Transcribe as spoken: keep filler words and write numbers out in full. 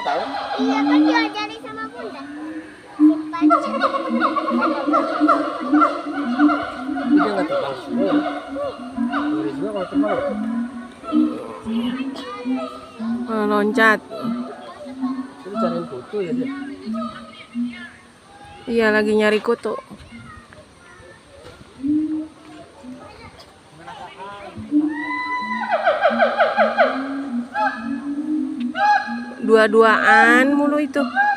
Kamu tahu? Iya kan diajari sama bunda. Simpan. Dia nggak terbang semua. Ngeri juga kalau terbang. Oh, loncat. Dia cariin kutu ya dia. Iya, lagi nyari kutu. Dua-duaan mulu itu.